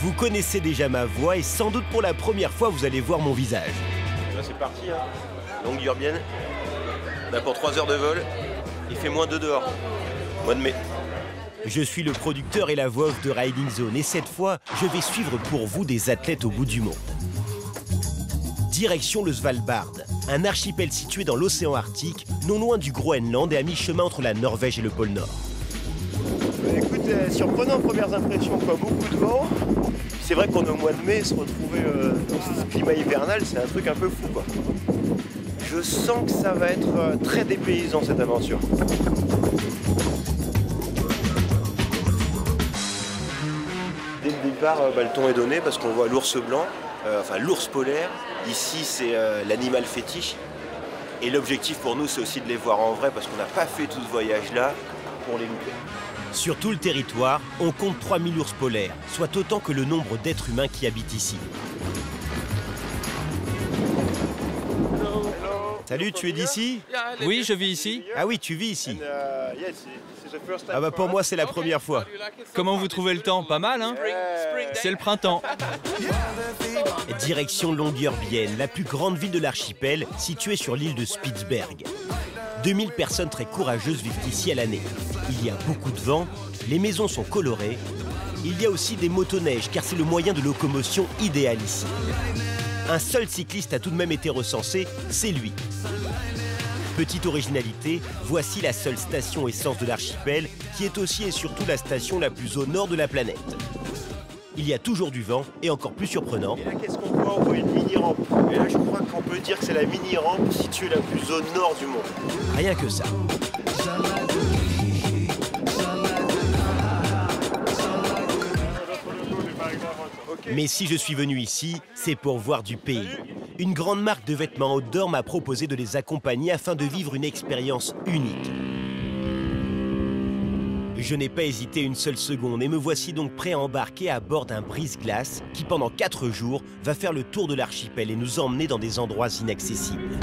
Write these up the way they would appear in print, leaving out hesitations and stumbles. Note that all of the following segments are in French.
Vous connaissez déjà ma voix et sans doute pour la première fois vous allez voir mon visage. Là c'est parti, hein. Longue Urbienne. On a pour 3 heures de vol. Il fait -2 dehors. Mois de mai. Je suis le producteur et la voix off de Riding Zone et cette fois, je vais suivre pour vous des athlètes au bout du monde. Direction le Svalbard, un archipel situé dans l'océan Arctique, non loin du Groenland et à mi-chemin entre la Norvège et le pôle Nord. Écoute, surprenant premières impressions, quoi. Beaucoup de vent. C'est vrai qu'on est au mois de mai, se retrouver dans ce climat hivernal, c'est un truc un peu fou, quoi. Je sens que ça va être très dépaysant cette aventure. Dès le départ, le ton est donné parce qu'on voit l'ours blanc, enfin l'ours polaire. Ici, c'est l'animal fétiche. Et l'objectif pour nous, c'est aussi de les voir en vrai parce qu'on n'a pas fait tout ce voyage-là pour les louper. Sur tout le territoire, on compte 3000 ours polaires, soit autant que le nombre d'êtres humains qui habitent ici. Salut, tu es d'ici? Oui, je vis ici. Ah oui, tu vis ici. Ah bah pour moi, c'est la première fois. Comment vous trouvez le temps? Pas mal, hein? C'est le printemps. Direction Longyearbyen, la plus grande ville de l'archipel, située sur l'île de Spitsberg. 2000 personnes très courageuses vivent ici à l'année. Il y a beaucoup de vent, les maisons sont colorées. Il y a aussi des motoneiges, car c'est le moyen de locomotion idéal ici. Un seul cycliste a tout de même été recensé, c'est lui. Petite originalité, voici la seule station essence de l'archipel, qui est aussi et surtout la station la plus au nord de la planète. Il y a toujours du vent, et encore plus surprenant. Et là, qu'est-ce qu'on voit? On voit une mini-rampe. Et là, je crois qu'on peut dire que c'est la mini-rampe située la plus au nord du monde. Rien que ça. Mais si je suis venu ici, c'est pour voir du pays. Une grande marque de vêtements outdoor m'a proposé de les accompagner afin de vivre une expérience unique. Je n'ai pas hésité une seule seconde et me voici donc prêt à embarquer à bord d'un brise-glace qui, pendant 4 jours, va faire le tour de l'archipel et nous emmener dans des endroits inaccessibles.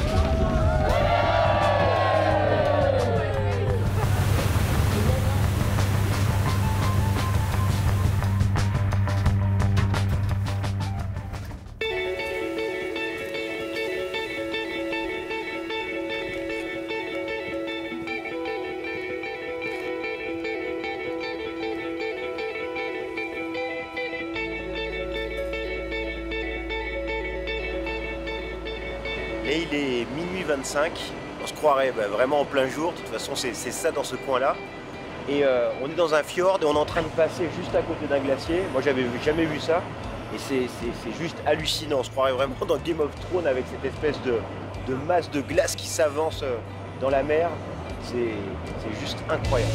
Et il est minuit 25, on se croirait vraiment en plein jour, de toute façon c'est ça dans ce coin-là. Et on est dans un fjord et on est en train de passer juste à côté d'un glacier. Moi j'avais jamais vu ça et c'est juste hallucinant, on se croirait vraiment dans Game of Thrones avec cette espèce de masse de glace qui s'avance dans la mer. C'est juste incroyable.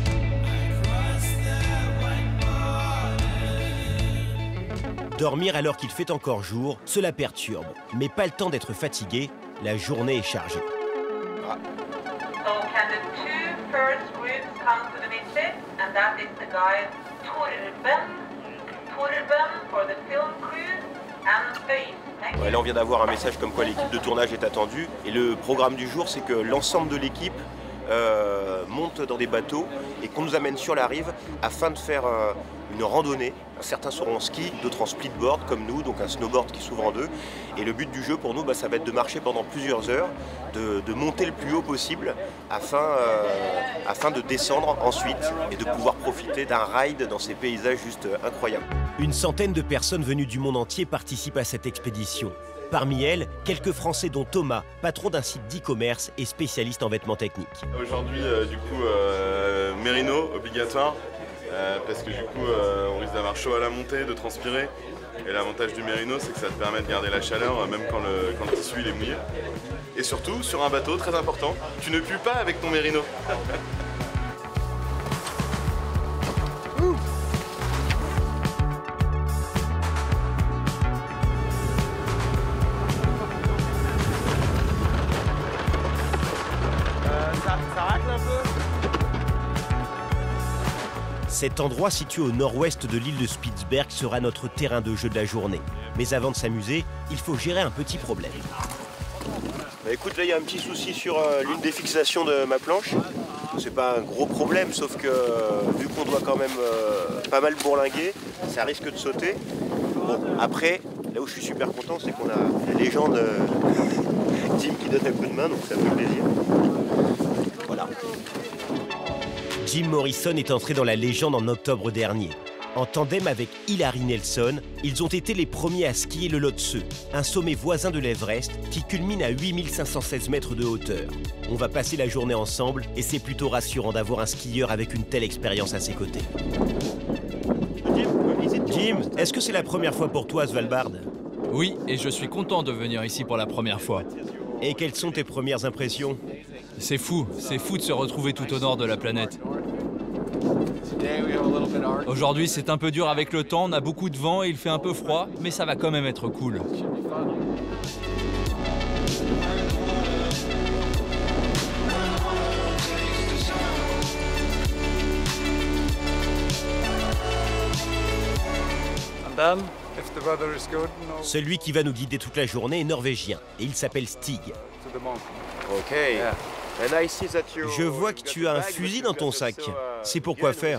Dormir alors qu'il fait encore jour, cela perturbe. Mais pas le temps d'être fatigué, la journée est chargée. Ah. So can the two first groups come to the visit, and that is the guide Torben for the film crew and Øystein. Ouais, là on vient d'avoir un message comme quoi l'équipe de tournage est attendue. Et le programme du jour, c'est que l'ensemble de l'équipe monte dans des bateaux et qu'on nous amène sur la rive afin de faire une randonnée. Certains seront en ski, d'autres en splitboard comme nous, donc un snowboard qui s'ouvre en deux. Et le but du jeu pour nous, ça va être de marcher pendant plusieurs heures, de monter le plus haut possible afin de descendre ensuite et de pouvoir profiter d'un ride dans ces paysages juste incroyables. Une centaine de personnes venues du monde entier participent à cette expédition. Parmi elles, quelques Français dont Thomas, patron d'un site d'e-commerce et spécialiste en vêtements techniques. Aujourd'hui, mérino obligatoire, parce que du coup, on risque d'avoir chaud à la montée, de transpirer. Et l'avantage du mérino, c'est que ça te permet de garder la chaleur, même quand le tissu il est mouillé. Et surtout, sur un bateau, très important, tu ne pues pas avec ton mérino. Ça racle un peu. Cet endroit situé au nord-ouest de l'île de Spitsberg sera notre terrain de jeu de la journée. Mais avant de s'amuser, il faut gérer un petit problème. Écoute, là il y a un petit souci sur l'une des fixations de ma planche. c'est pas un gros problème, sauf que vu qu'on doit quand même pas mal bourlinguer, ça risque de sauter. Bon, après, là où je suis super content, c'est qu'on a la légende Jim qui donne un coup de main, donc ça fait plaisir. Voilà. Jim Morrison est entré dans la légende en octobre dernier. En tandem avec Hilary Nelson, ils ont été les premiers à skier le Lhotse, un sommet voisin de l'Everest qui culmine à 8516 mètres de hauteur. On va passer la journée ensemble et c'est plutôt rassurant d'avoir un skieur avec une telle expérience à ses côtés. Jim, est-ce que c'est la première fois pour toi à Svalbard? Oui, et je suis content de venir ici pour la première fois. Et quelles sont tes premières impressions? C'est fou de se retrouver tout au nord de la planète. Aujourd'hui, c'est un peu dur avec le temps, on a beaucoup de vent et il fait un peu froid, mais ça va quand même être cool. Celui qui va nous guider toute la journée est norvégien et il s'appelle Stig. Ok. Je vois que tu as un fusil dans ton sac. C'est pour quoi faire?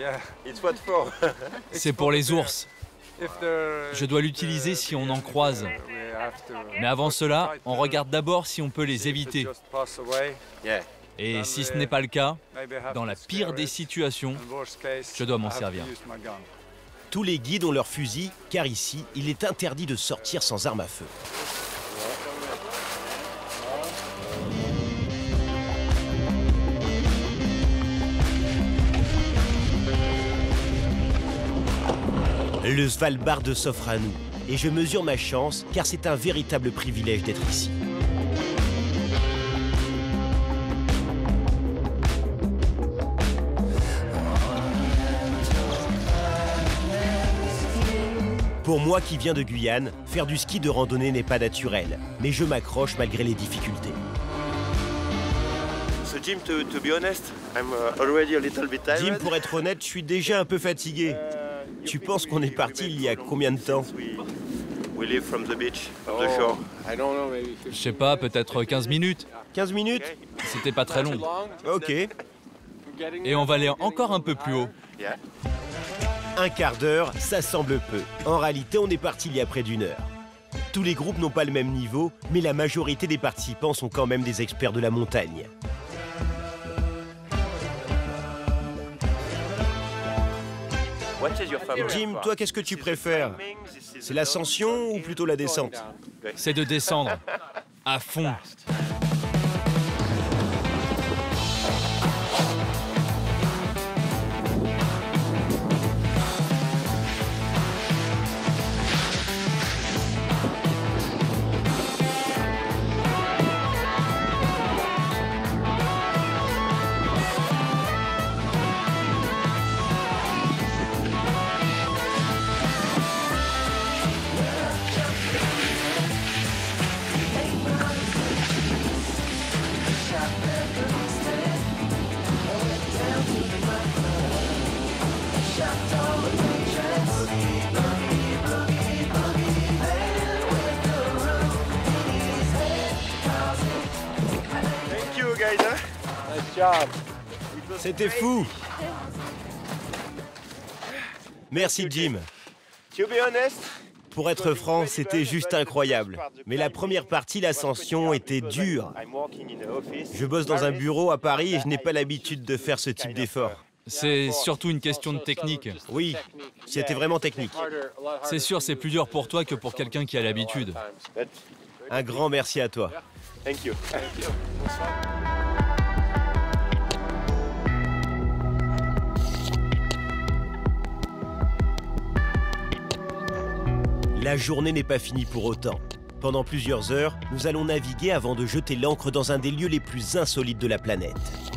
C'est pour les ours. Je dois l'utiliser si on en croise. Mais avant cela, on regarde d'abord si on peut les éviter. Et si ce n'est pas le cas, dans la pire des situations, je dois m'en servir. Tous les guides ont leur fusil, car ici, il est interdit de sortir sans arme à feu. Le Svalbard s'offre à nous, et je mesure ma chance, car c'est un véritable privilège d'être ici. Pour moi qui viens de Guyane, faire du ski de randonnée n'est pas naturel, mais je m'accroche malgré les difficultés. So Jim, to be honest, I'm already a little bit tired. Jim, pour être honnête, je suis déjà un peu fatigué. Tu penses qu'on est parti il y a combien de temps? We live from the beach, from the shore. Je sais pas, peut-être 15 minutes. 15 minutes? C'était pas très long. Ok. Et on va aller encore un peu plus haut. Yeah. Un quart d'heure, ça semble peu. En réalité, on est parti il y a près d'1 heure. Tous les groupes n'ont pas le même niveau, mais la majorité des participants sont quand même des experts de la montagne. Jim, toi, qu'est-ce que tu préfères? C'est l'ascension ou plutôt la descente? C'est de descendre à fond. Thank you guys. Nice job. C'était fou! Merci Jim. To be honest, Pour être franc, c'était juste incroyable. Mais la première partie, l'ascension, était dure. Je bosse dans un bureau à Paris et je n'ai pas l'habitude de faire ce type d'effort. C'est surtout une question de technique. Oui, c'était vraiment technique. C'est sûr, c'est plus dur pour toi que pour quelqu'un qui a l'habitude. Un grand merci à toi. Thank you. La journée n'est pas finie pour autant. Pendant plusieurs heures, nous allons naviguer avant de jeter l'ancre dans un des lieux les plus insolites de la planète.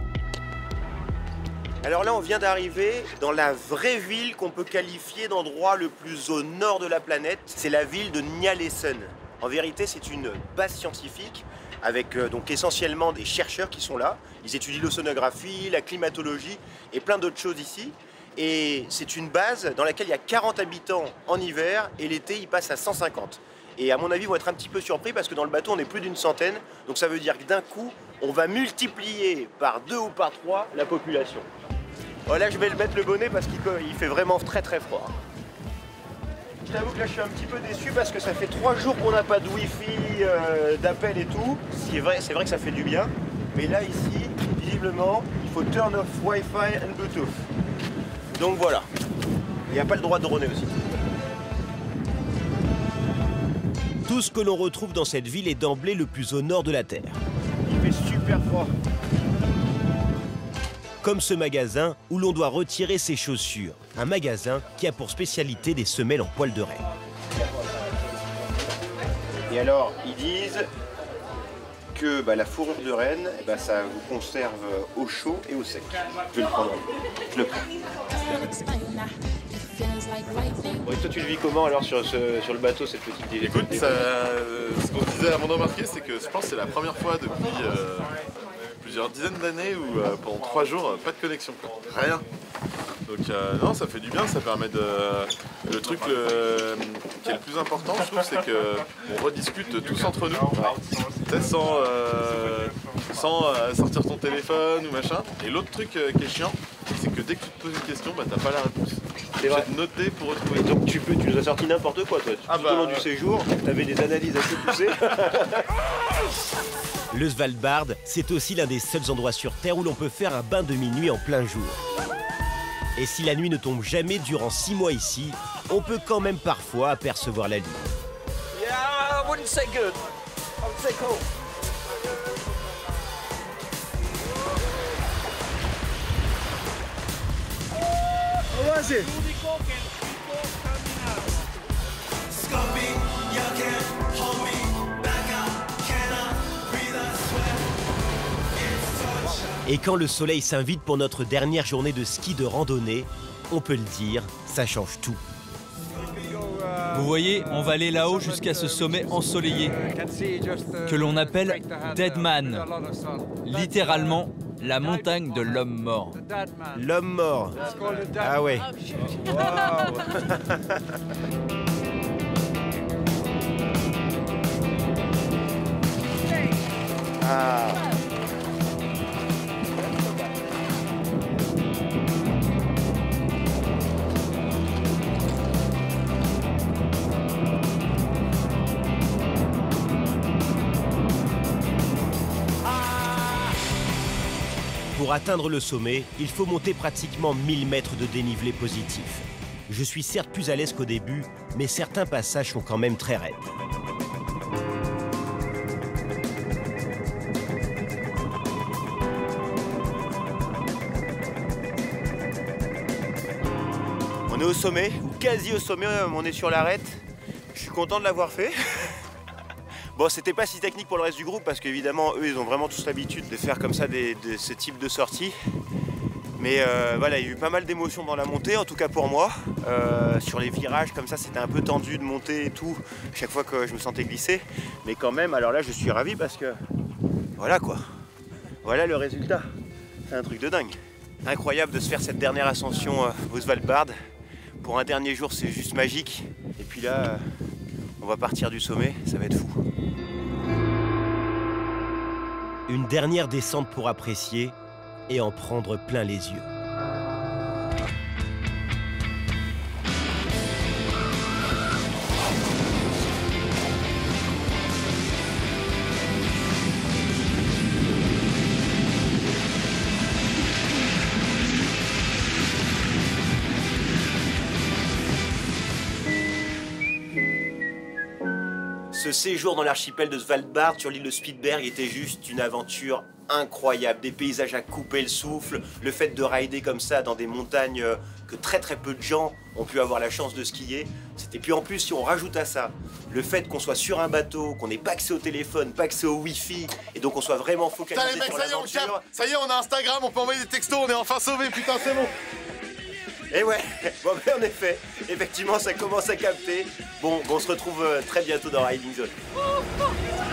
Alors là, on vient d'arriver dans la vraie ville qu'on peut qualifier d'endroit le plus au nord de la planète. C'est la ville de Ny-Ålesund. En vérité, c'est une base scientifique avec donc essentiellement des chercheurs qui sont là. Ils étudient l'océanographie, la climatologie et plein d'autres choses ici. Et c'est une base dans laquelle il y a 40 habitants en hiver et l'été, ils passent à 150. Et à mon avis, ils vont être un petit peu surpris parce que dans le bateau, on est plus d'une centaine. Donc ça veut dire que d'un coup, on va multiplier par 2 ou par 3 la population. Voilà, je vais le mettre le bonnet parce qu'il fait vraiment très très froid. Je t'avoue que là je suis un petit peu déçu parce que ça fait 3 jours qu'on n'a pas de wifi, d'appel et tout. C'est vrai que ça fait du bien. Mais là ici, visiblement, il faut turn off Wi-Fi and Bluetooth. Donc voilà. Il n'y a pas le droit de droner aussi. Tout ce que l'on retrouve dans cette ville est d'emblée le plus au nord de la Terre. Il fait super froid. Comme ce magasin où l'on doit retirer ses chaussures. Un magasin qui a pour spécialité des semelles en poil de renne. Et alors, ils disent que la fourrure de renne, ça vous conserve au chaud et au sec. Je vais le prendre. Je le prends. Bon, et toi, tu le vis comment alors sur le bateau, cette petite idée? Écoute, ce qu'on disait avant de remarquer, c'est que je pense que c'est la première fois depuis plusieurs dizaines d'années où pendant 3 jours, pas de connexion, quoi. Rien. Donc non, ça fait du bien, ça permet de... Le truc qui est le plus important, je trouve, c'est qu'on rediscute tous entre nous, peut-être sans sortir ton téléphone ou machin. Et l'autre truc qui est chiant, c'est que dès que tu te poses une question, t'as pas la réponse. C'est vrai. Tu vas te noter pour retrouver. Donc tu nous as sorti n'importe quoi, toi. Tout au long du séjour, t'avais des analyses assez poussées. Le Svalbard, c'est aussi l'un des seuls endroits sur Terre où l'on peut faire un bain de minuit en plein jour. Et si la nuit ne tombe jamais durant 6 mois ici, on peut quand même parfois apercevoir la lune. Yeah, I wouldn't say good. I would say cold. How was it? Et quand le soleil s'invite pour notre dernière journée de ski de randonnée, on peut le dire, ça change tout. Vous voyez, on va aller là-haut jusqu'à ce sommet ensoleillé, que l'on appelle Dead Man. Littéralement, la montagne de l'homme mort. L'homme mort. Ah ouais. Wow. Ah. Pour atteindre le sommet, il faut monter pratiquement 1000 mètres de dénivelé positif. Je suis certes plus à l'aise qu'au début, mais certains passages sont quand même très raides. On est au sommet, ou quasi au sommet, on est sur l'arête. Je suis content de l'avoir fait. Bon, c'était pas si technique pour le reste du groupe parce qu'évidemment, eux, ils ont vraiment tous l'habitude de faire comme ça ce type de sortie. Mais voilà, il y a eu pas mal d'émotions dans la montée, en tout cas pour moi. Sur les virages, comme ça, c'était un peu tendu de monter et tout, chaque fois que je me sentais glisser. Mais quand même, alors là, je suis ravi parce que voilà quoi. Voilà le résultat. C'est un truc de dingue. Incroyable de se faire cette dernière ascension au Svalbard. Pour un dernier jour, c'est juste magique. Et puis là, on va partir du sommet, ça va être fou. Une dernière descente pour apprécier et en prendre plein les yeux. Ce séjour dans l'archipel de Svalbard sur l'île de Spitsberg était juste une aventure incroyable. Des paysages à couper le souffle, le fait de rider comme ça dans des montagnes que très peu de gens ont pu avoir la chance de skier. Et puis en plus, si on rajoute à ça le fait qu'on soit sur un bateau, qu'on n'ait pas accès au téléphone, pas accès au wifi, et donc on soit vraiment focalisé sur l'aventure. Ça y est, on a Instagram, on peut envoyer des textos, on est enfin sauvés, putain, c'est bon. Et ouais, bon ben en effet, effectivement ça commence à capter. Bon, on se retrouve très bientôt dans Riding Zone.